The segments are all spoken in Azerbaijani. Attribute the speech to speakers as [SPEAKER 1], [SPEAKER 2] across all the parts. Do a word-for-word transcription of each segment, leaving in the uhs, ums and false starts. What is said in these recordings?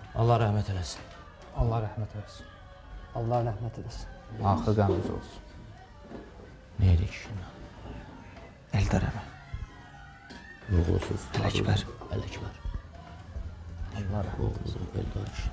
[SPEAKER 1] Allah rəhmət eləsin.
[SPEAKER 2] Allah rəhmət eləsin.
[SPEAKER 3] Allah rəhmət eləsin.
[SPEAKER 2] Axı qəniz olsun.
[SPEAKER 1] Neydi kişinin?
[SPEAKER 2] Eldar əmi.
[SPEAKER 1] Uğursuz.
[SPEAKER 2] Ələkbər.
[SPEAKER 1] Ələkbər.
[SPEAKER 2] Allah rəhmət
[SPEAKER 1] eləsin. Eldar kişinin.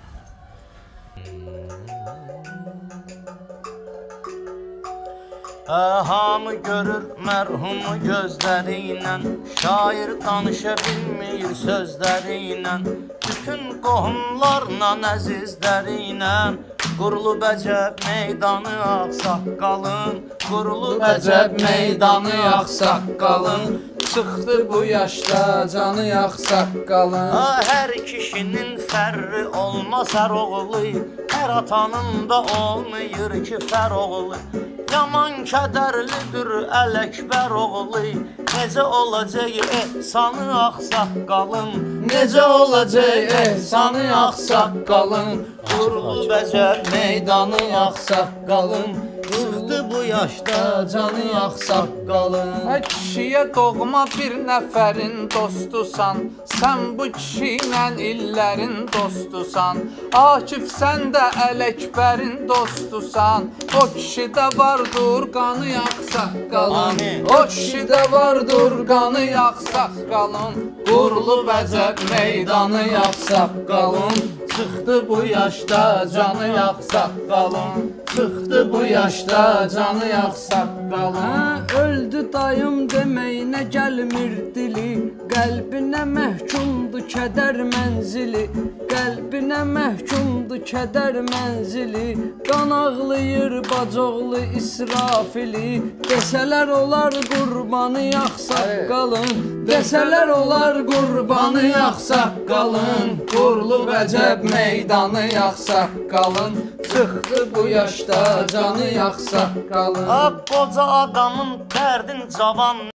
[SPEAKER 1] Hamı görür mərhumu gözləriylə, şair danışa bilmir sözləriylə, bütün qohumlarla əzizləriylə, qurulub əcəb meydanı ağsaqqalın, qurulub əcəb meydanı ağsaqqalın,
[SPEAKER 2] çıxdı bu yaşda canı yaxsaqqalın.
[SPEAKER 1] Hər kişinin fərri olmaz hər oğlu, hər atanın da olmayır ki fər oğlu. Yaman kədərlidir Ələkbər oğlu, necə olacaq ehsanı ağsaqqalın, necə olacaq ehsanı ağsaqqalın, qurulub əcəb meydanı ağsaqqalın, çıxdı bu yaşda canı ağsaqqalın.
[SPEAKER 2] Ə kişiyə doğma bir nəfərin dostusan, sən bu kişiylə illərin dostusan, Akif sən də Ələkbərin dostusan, o kişidə vardır qanı ağsaqqalın, o kişidə vardır qanı ağsaqqalın, qurulub əcəb meydanı ağsaqqalın, çıxdı bu yaşda canı ağsaqqalın, çıxdı bu yaşda canı ağsaqqalın.
[SPEAKER 3] Öldü dayım deməyinə gəlmir dili, qəlbinə məhkumdur kədər mənzili, qəlbinə məhkumdur kədər mənzili, qan ağlayır bacoğlu İsrafili, desələr olar qurbanı ağsaqqalın, desələr olar qurbanı ağsaqqalın, qurulub əcəb meydanı ağsaqqalın, çıxdı bu yaşda canı ağsaqqalın.
[SPEAKER 1] Qoca adamın dərdin cavan